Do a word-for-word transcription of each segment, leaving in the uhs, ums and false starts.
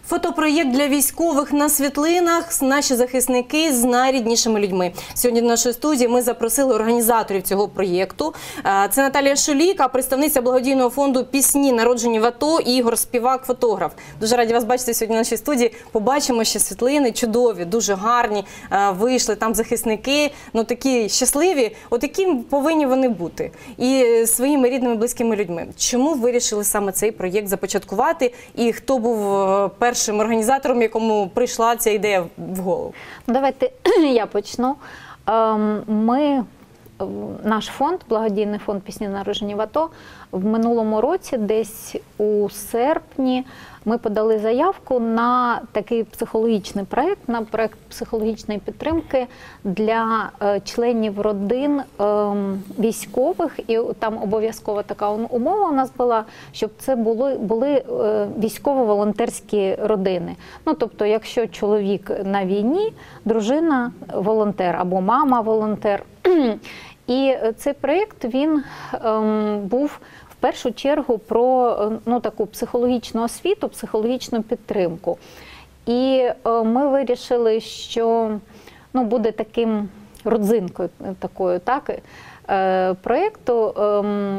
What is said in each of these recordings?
Фотопроєкт для військових на світлинах «Наші захисники з найріднішими людьми». Сьогодні до нашої студії ми запросили організаторів цього проєкту. Це Наталія Шуліка, представниця благодійного фонду «Пісні, народжені в АТО», і Ігор Співак, фотограф. Дуже раді вас бачити сьогодні в нашій студії. Побачимо ще світлини, чудові, дуже гарні, вийшли там захисники, ну такі щасливі, от яким повинні вони бути. І своїми рідними, близькими людьми. Чому вирішили саме цей проєкт започаткувати і хто був першим організатором, якому прийшла ця ідея в голову? Давайте я почну. Ми, наш фонд, благодійний фонд «Пісні, народжені в АТО», в минулому році, десь у серпні, ми подали заявку на такий психологічний проєкт, на проєкт психологічної підтримки для членів родин військових. І там обов'язково така умова у нас була, щоб це були, були військово-волонтерські родини. Ну, тобто, якщо чоловік на війні, дружина – волонтер або мама – волонтер. І цей проєкт, він ем, був в першу чергу про ну, таку психологічну освіту, психологічну підтримку. І е, ми вирішили, що ну, буде таким родзинкою такою, так, е, проєкту е,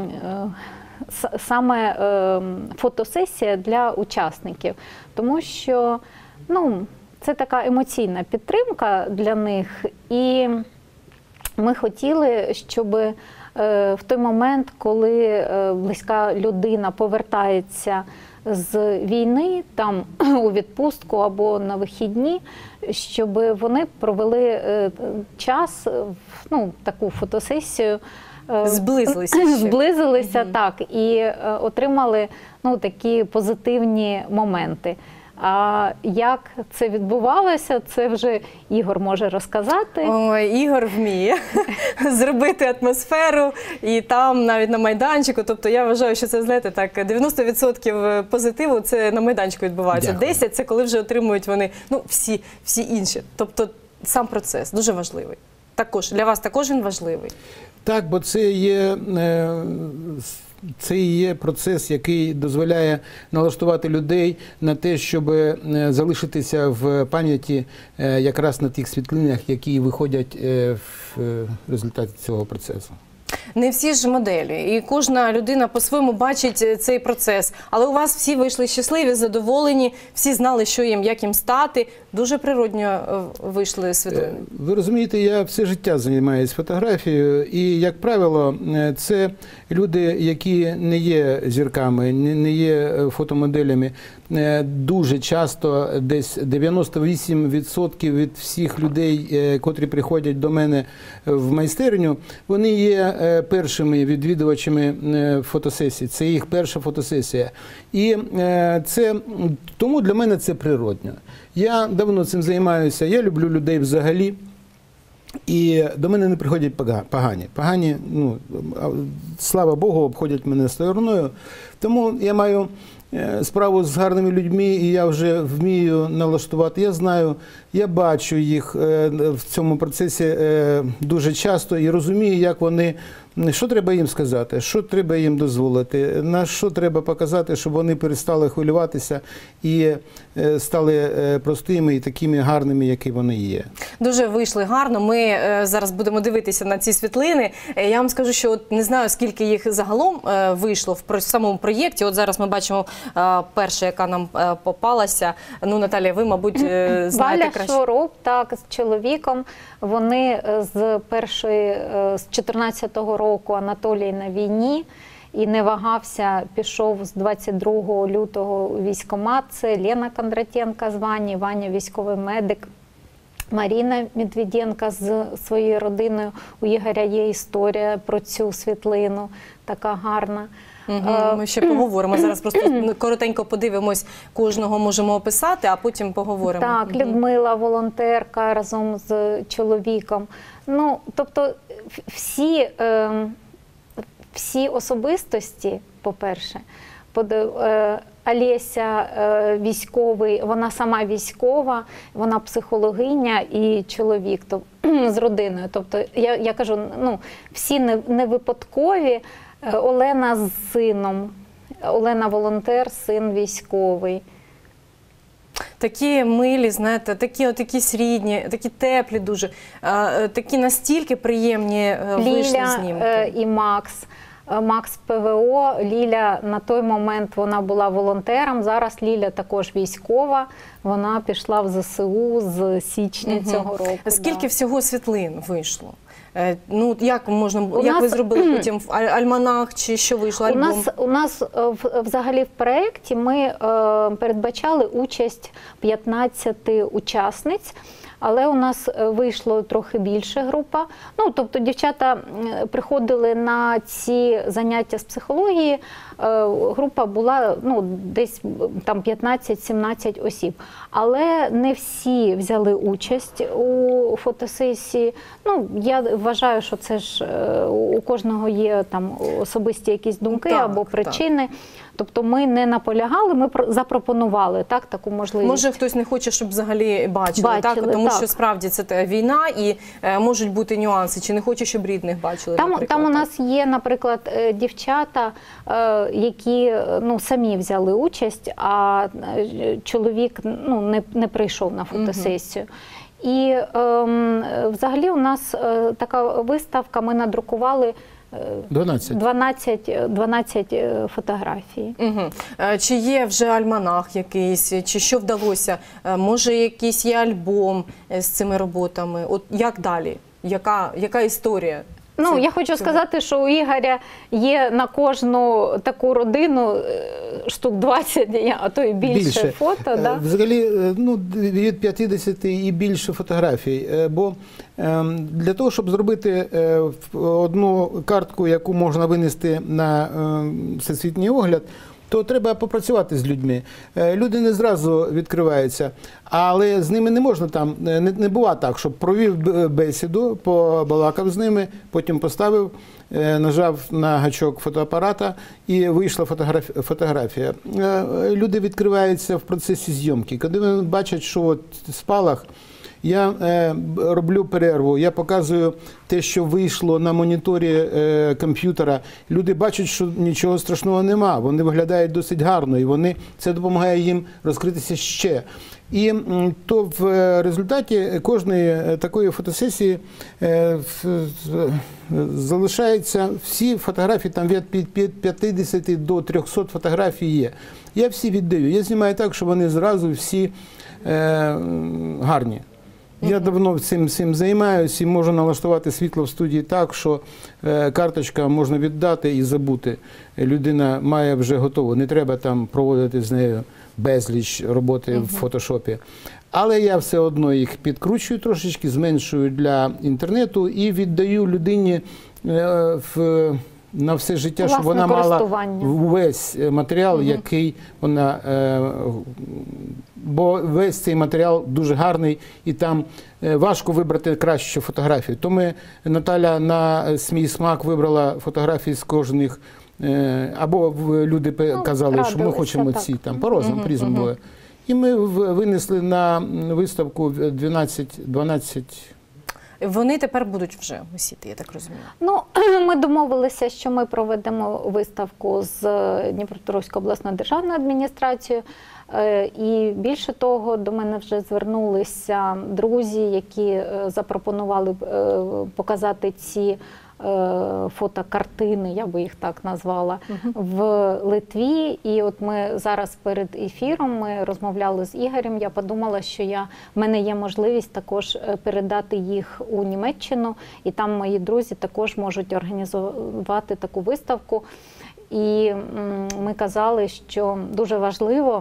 е, саме е, фотосесія для учасників. Тому що ну, це така емоційна підтримка для них. І ми хотіли, щоб в той момент, коли близька людина повертається з війни, там у відпустку або на вихідні, щоб вони провели час, ну, таку фотосесію, Зблизилися. Зблизилися, угу. так, і отримали ну, такі позитивні моменти. А як це відбувалося, це вже Ігор може розказати. Ой, Ігор вміє зробити атмосферу, і там навіть на майданчику, тобто я вважаю, що це, знаєте, так, дев'яносто відсотків позитиву це на майданчику відбувається, десять відсотків це коли вже отримують вони, ну, всі, всі інші. Тобто сам процес дуже важливий. Також, для вас також він важливий? Так, бо це є... Е Це і є процес, який дозволяє налаштувати людей на те, щоб залишитися в пам'яті якраз на тих світлинах, які виходять в результаті цього процесу. Не всі ж моделі, і кожна людина по-своєму бачить цей процес. Але у вас всі вийшли щасливі, задоволені, всі знали, що їм, як їм стати. Дуже природньо вийшли світлини. Ви розумієте, я все життя займаюся фотографією, і, як правило, це люди, які не є зірками, не є фотомоделями. Дуже часто, десь дев'яносто вісім відсотків від всіх людей, котрі приходять до мене в майстерню, вони є першими відвідувачами фотосесії. Це їх перша фотосесія. І це, тому для мене це природньо. Я давно цим займаюся, я люблю людей взагалі, і до мене не приходять погані. Погані, ну, слава Богу, обходять мене стороною. Тому я маю справу з гарними людьми, і я вже вмію налаштувати. Я знаю, я бачу їх в цьому процесі дуже часто і розумію, як вони, що треба їм сказати, що треба їм дозволити, на що треба показати, щоб вони перестали хвилюватися і стали простими і такими гарними, які вони є. Дуже вийшли гарно. Ми зараз будемо дивитися на ці світлини. Я вам скажу, що от не знаю, скільки їх загалом вийшло в самому проєкті. От зараз ми бачимо перша, яка нам попалася. Ну, Наталія, ви, мабуть, знаєте Валя краще. Шоруп, так, з чоловіком. Вони з першої, з чотирнадцятого року Анатолій на війні і не вагався, пішов з двадцять другого лютого у військкомат. Це Лена Кондратенко з Вані, Ваня військовий медик. Маріна Медведенко з своєю родиною. У Ігоря є історія про цю світлину, така гарна. Угу, ми ще поговоримо. Зараз просто коротенько подивимось, кожного можемо описати, а потім поговоримо. Так, угу. Людмила, волонтерка, разом з чоловіком. Ну, тобто всі, е, всі особистості, по-перше, е, Олеся е, військовий, вона сама військова, вона психологиня і чоловік то, з родиною. Тобто, я, я кажу, ну, всі не, не випадкові. Олена з сином, Олена волонтер, син військовий. такі милі, знаєте, такі от якісь рідні, такі теплі дуже, е, такі настільки приємні е, вийшли Ліля знімки. е, і Макс. Е, Макс ПВО, Ліля на той момент вона була волонтером, зараз Ліля також військова, вона пішла в ЗСУ з січня Мгм. цього року. Скільки да. всього світлин вийшло? Е, Ну, як можна, У як ви нас- зробили потім аль- альманах, чи що вийшло, У альбом? нас, у нас е, в- взагалі в проєкті ми е, передбачали участь п'ятнадцяти учасниць, але у нас е, вийшло трохи більше група. Ну, тобто дівчата м, приходили на ці заняття з психології, е, група була ну, десь там п'ятнадцять-сімнадцять осіб. Але не всі взяли участь у фотосесії. Ну, я вважаю, що це ж е, у кожного є там особисті якісь думки Так, або так. причини. Тобто ми не наполягали, ми про- запропонували так, таку можливість. Може, хтось не хоче, щоб взагалі бачили, Бачили, так? Тому так. що справді це те, війна і е, можуть бути нюанси. Чи не хоче, щоб рідних бачили, Там, наприклад, там у так? нас є, наприклад, е, дівчата, е, які е, ну, самі взяли участь, а е, чоловік ну, не, не прийшов на фотосесію. І ем, взагалі у нас е, така виставка, ми надрукували е, дванадцять. дванадцять, дванадцять е, фотографій. Угу. Чи є вже альманах якийсь, чи що вдалося? Е, Може, якийсь є альбом е, з цими роботами? От як далі? Яка, яка історія? Ну, Це- я хочу цього? сказати, що у Ігоря є на кожну таку родину е, штук двадцять, а то і більше, фото. Е, Да? Взагалі, е, ну, від п'ятдесят і більше фотографій. Е, Бо ем, для того, щоб зробити е, в- одну картку, яку можна винести на ем, всесвітній огляд, то треба попрацювати з людьми. Е, Люди не зразу відкриваються, але з ними не можна там, е, не, не буває так, щоб провів б- бесіду, побалакав з ними, потім поставив, е, нажав на гачок фотоапарата і вийшла фотограф- фотографія. Е, Люди відкриваються в процесі зйомки. Коли вони бачать, що от спалах, я е, б- роблю перерву, я показую те, що вийшло на моніторі е, комп'ютера. Люди бачать, що нічого страшного нема, вони виглядають досить гарно, і вони, це допомагає їм розкритися ще. І м, то в е, результаті кожної е, такої фотосесії е, в- в- залишаються всі фотографії, там від пі- пі- п'ятдесят до трьохсот фотографій є. Я всі віддаю. Я знімаю так, що вони зразу всі е, м, гарні. Я давно цим, цим займаюся і можу налаштувати світло в студії так, що е, карточка можна віддати і забути. Людина має вже готову. Не треба там проводити з нею безліч роботи в фотошопі. Але я все одно їх підкручую трошечки, зменшую для інтернету і віддаю людині е, в, на все життя, щоб Власне вона мала користування. весь матеріал, який вона. Е, бо весь цей матеріал дуже гарний і там е, важко вибрати кращу фотографію. То ми, Наталя на свій смак вибрала фотографії з кожних, е, або в- люди пе- Ну, казали, що ми радилися, хочемо так. ці, там по-разному, по-різному було. І ми в- винесли на виставку дванадцять, дванадцять. Вони тепер будуть вже висіти, я так розумію. Ну, ми домовилися, що ми проведемо виставку з Дніпропетровською обласною державною адміністрацією. Е, І більше того, до мене вже звернулися друзі, які е, запропонували е, показати ці е, фотокартини, я би їх так назвала, в Литві. І от ми зараз перед ефіром ми розмовляли з Ігорем. Я подумала, що я, в мене є можливість також е, передати їх у Німеччину, і там мої друзі також можуть організувати таку виставку. І м, ми казали, що дуже важливо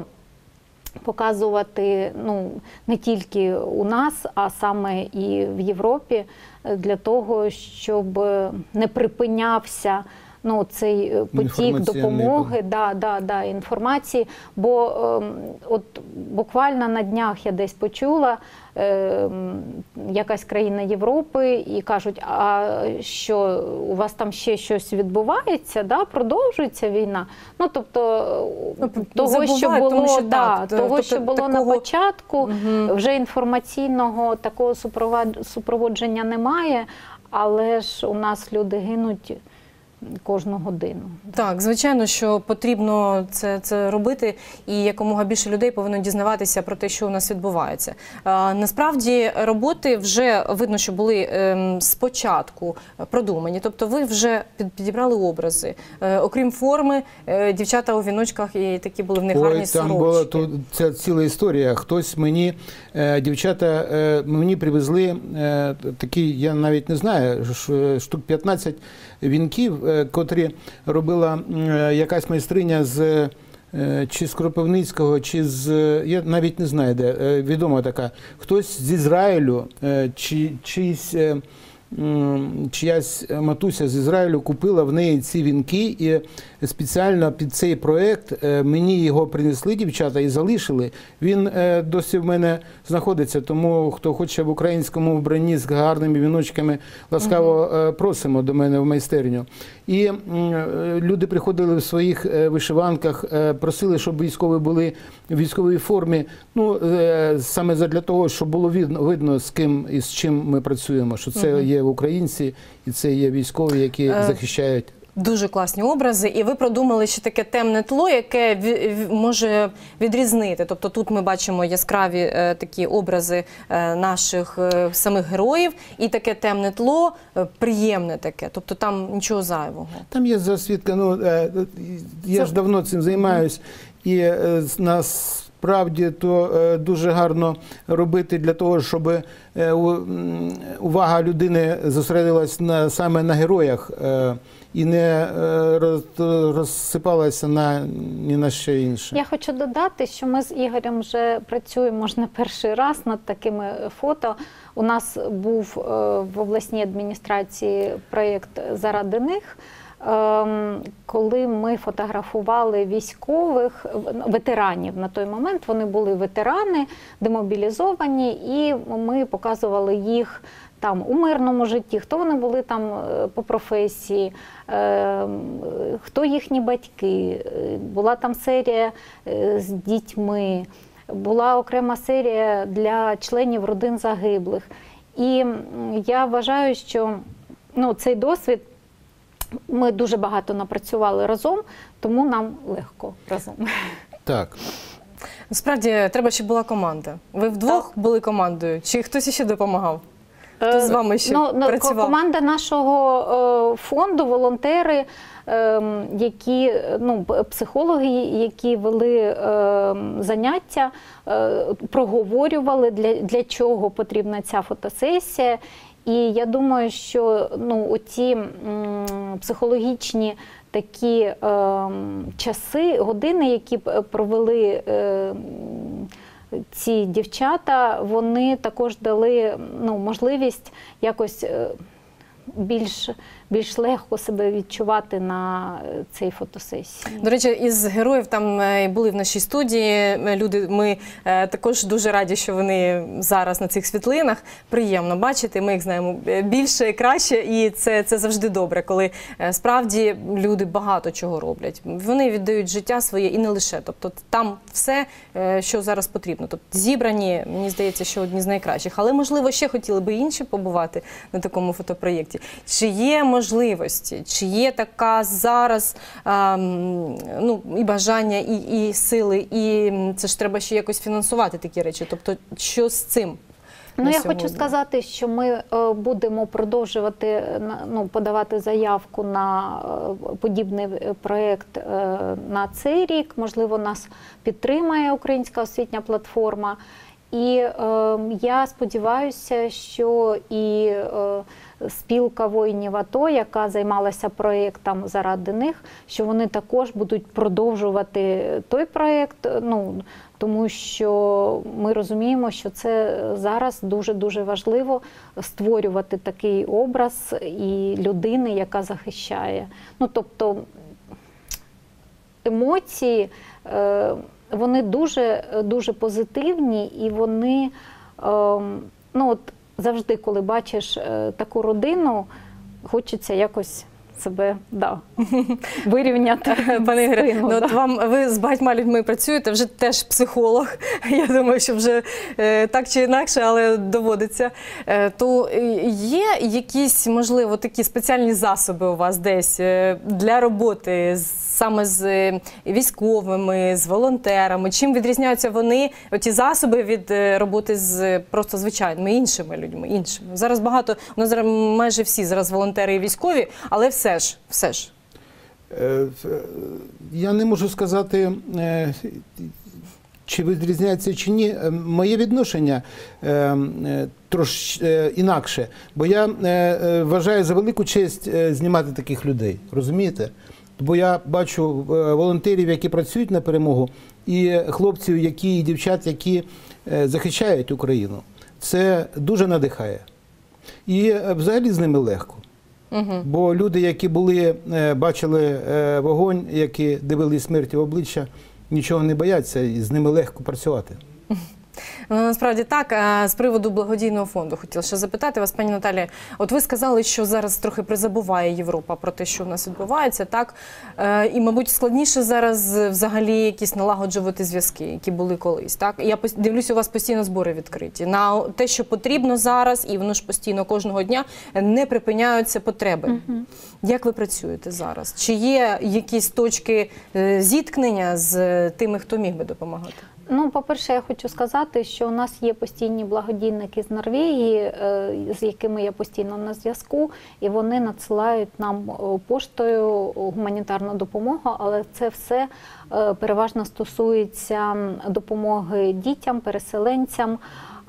показувати ну, не тільки у нас, а саме і в Європі, для того, щоб не припинявся ну, цей потік Інформаційний допомоги, да, да, да, інформації. Бо ем, от буквально на днях я десь почула, ем, якась країна Європи, і кажуть, а що у вас там ще щось відбувається, да, продовжується війна. Ну, тобто, Ну, того, забувають, що було, тому що да, так, того, тобто що було такого- на початку, Мгм. вже інформаційного такого супровод- супроводження немає, але ж у нас люди гинуть кожну годину. Так, звичайно, що потрібно це, це робити, і якомога більше людей повинно дізнаватися про те, що у нас відбувається. А, насправді роботи вже видно, що були ем, спочатку продумані, тобто ви вже під, підібрали образи. Е, окрім форми, е, дівчата у віночках і такі були в них гарні Ой, там сорочки. була тут ця ціла історія. Хтось мені, е, дівчата, е, мені привезли е, такі, я навіть не знаю, ш- штук п'ятнадцять вінків, е, котрі робила е, якась майстриня з е, чи з Кропивницького, чи з, я навіть не знаю де, е, відома така. Хтось з Ізраїлю, е, чи чийсь е, м, чиясь матуся з Ізраїлю купила в неї ці вінки, і спеціально під цей проєкт е, мені його принесли дівчата і залишили. Він е, досі в мене знаходиться, тому хто хоче в українському вбранні з гарними віночками, ласкаво е, просимо до мене в майстерню. І м, е, люди приходили в своїх е, вишиванках, е, просили, щоб військові були в військовій формі, ну, е, саме для того, щоб було видно, видно, з ким і з чим ми працюємо, що це є українці і це є військові, які Е, захищають. Дуже класні образи, і ви продумали ще таке темне тло, яке ві- може відрізнити. Тобто тут ми бачимо яскраві е, такі образи е, наших е, самих героїв, і таке темне тло, е, приємне таке, тобто там нічого зайвого. Там є засвідка, ну, е, я Це- ж давно цим займаюсь, і е, насправді то е, дуже гарно робити для того, щоб е, у- м, увага людини зосередилась на, саме на героях е, і не е, роз- розсипалася на, ні на що інше. Я хочу додати, що ми з Ігорем вже працюємо, може, не перший раз над такими фото. У нас був е, в обласній адміністрації проєкт «Заради них», ем, коли ми фотографували військових, ветеранів на той момент. Вони були ветерани, демобілізовані, і ми показували їх там у мирному житті, хто вони були там е, по професії, е, хто їхні батьки. Е, Була там серія е, з дітьми, була окрема серія для членів родин загиблих. І м, я вважаю, що ну, цей досвід ми дуже багато напрацювали разом, тому нам легко разом. Так. Насправді, треба, щоб була команда. Ви вдвох були командою, чи хтось ще допомагав? Хто з вами ще ну, ну, працював? Команда нашого е, фонду, волонтери, е, які, ну, психологи, які вели е, заняття, е, проговорювали, для, для чого потрібна ця фотосесія. І я думаю, що ну, оці м, психологічні такі е, часи, години, які провели е, ці дівчата, вони також дали ну, можливість якось е, більш, більш легко себе відчувати на цій фотосесії. До речі, із героїв там е, були в нашій студії е, люди. Ми е, також дуже раді, що вони зараз на цих світлинах. Приємно бачити, ми їх знаємо більше і краще, і це, це завжди добре, коли е, справді люди багато чого роблять. Вони віддають життя своє і не лише. Тобто там все, е, що зараз потрібно. Тобто зібрані, мені здається, що одні з найкращих. Але, можливо, ще хотіли би інші побувати на такому фотопроєкті. Чи є можливості, чи є така зараз а, ну, і бажання, і, і сили, і це ж треба ще якось фінансувати такі речі. Тобто, що з цим? Ну, я хочу сказати, що ми е, будемо продовжувати ну, подавати заявку на е, подібний проєкт е, на цей рік. Можливо, нас підтримає Українська освітня платформа. І е, я сподіваюся, що і е, спілка воїнів АТО, яка займалася проєктом «Заради них», що вони також будуть продовжувати той проєкт, ну, тому що ми розуміємо, що це зараз дуже-дуже важливо створювати такий образ і людини, яка захищає. Ну, тобто емоції, е, вони дуже, дуже позитивні, і вони, ну от завжди, коли бачиш таку родину, хочеться якось себе да, вирівняти. Пане Ігоре, спину, ну, да. от вам, ви з багатьма людьми працюєте, вже теж психолог, я думаю, що вже е, так чи інакше, але доводиться. Е, то е, є якісь, можливо, такі спеціальні засоби у вас десь е, для роботи з, саме з е, військовими, з волонтерами? Чим відрізняються вони, оті засоби, від е, роботи з просто звичайними іншими людьми? Іншими? Зараз багато, у нас зараз майже всі зараз волонтери і військові, але все ж, все ж. Е, Я не можу сказати, е, чи відрізняється чи ні. Е, Моє відношення е, е, трошки е, інакше, бо я е, е, вважаю за велику честь е, знімати таких людей, розумієте? Бо я бачу е, волонтерів, які працюють на перемогу, і хлопців, які, і дівчат, які е, захищають Україну. Це дуже надихає. І е, взагалі з ними легко. Угу. Бо люди, які були, бачили вогонь, які дивились смерті в обличчя, нічого не бояться, і з ними легко працювати. Ну, насправді так. З приводу благодійного фонду хотіла ще запитати вас, пані Наталі. От ви сказали, що зараз трохи призабуває Європа про те, що в нас відбувається, так? І, мабуть, складніше зараз взагалі якісь налагоджувати зв'язки, які були колись, так? Я дивлюся, у вас постійно збори відкриті. На те, що потрібно зараз, і воно ж постійно кожного дня, не припиняються потреби. Угу. Як ви працюєте зараз? Чи є якісь точки зіткнення з тими, хто міг би допомагати? Ну, по-перше, я хочу сказати, що у нас є постійні благодійники з Норвегії, з якими я постійно на зв'язку, і вони надсилають нам поштою гуманітарну допомогу, але це все переважно стосується допомоги дітям, переселенцям,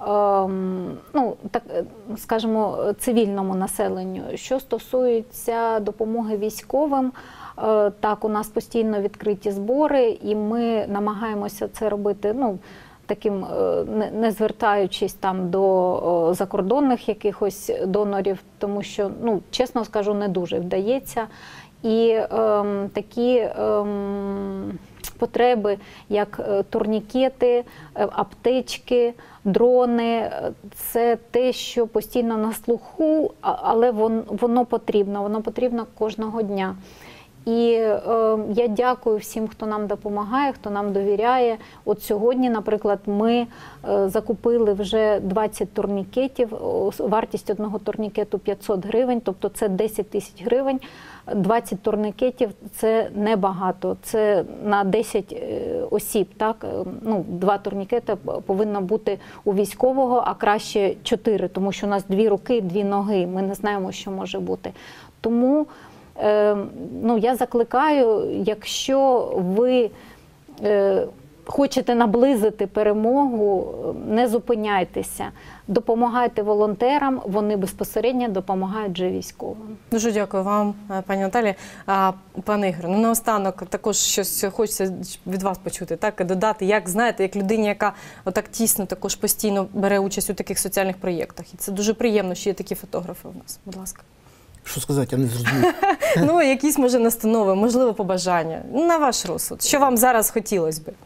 ну, так, скажімо, цивільному населенню. Що стосується допомоги військовим, так, у нас постійно відкриті збори, і ми намагаємося це робити, ну, таким, не звертаючись там до закордонних якихось донорів, тому що, ну, чесно скажу, не дуже вдається. І ем, такі ем, потреби, як турнікети, аптечки, дрони, це те, що постійно на слуху, але воно потрібно, воно потрібно кожного дня. І е, я дякую всім, хто нам допомагає, хто нам довіряє. От сьогодні, наприклад, ми е, закупили вже двадцять турнікетів, вартість одного турнікету п'ятсот гривень, тобто це десять тисяч гривень. двадцять турнікетів – це небагато, це на десять осіб, так? Ну, два турнікети повинно бути у військового, а краще чотири, тому що у нас дві руки, дві ноги, ми не знаємо, що може бути. Тому ну, я закликаю, якщо ви е, хочете наблизити перемогу, не зупиняйтеся, допомагайте волонтерам, вони безпосередньо допомагають вже військовим. Дуже дякую вам, пані Наталі. Пане Ігоре, ну наостанок також щось хочеться від вас почути, так, додати, як, знаєте, як людині, яка отак тісно також постійно бере участь у таких соціальних проєктах. І це дуже приємно, що є такі фотографи у нас. Будь ласка. Що сказати, я не зрозумів. Ну, якісь, може, настанови, можливо, побажання. На ваш розсуд. Що вам зараз хотілося б?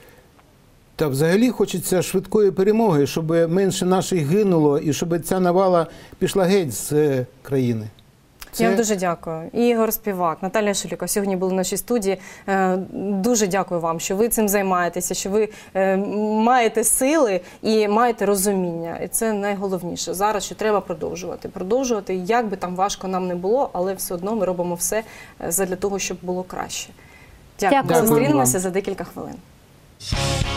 Та взагалі хочеться швидкої перемоги, щоб менше наших гинуло і щоб ця навала пішла геть з країни. Це... Я вам дуже дякую. Ігор Співак, Наталія Шуліка сьогодні були в нашій студії. Дуже дякую вам, що ви цим займаєтеся, що ви маєте сили і маєте розуміння. І це найголовніше зараз, що треба продовжувати. Продовжувати, як би там важко нам не було, але все одно ми робимо все для того, щоб було краще. Дякую. Дякую. Зустрінемося за декілька хвилин.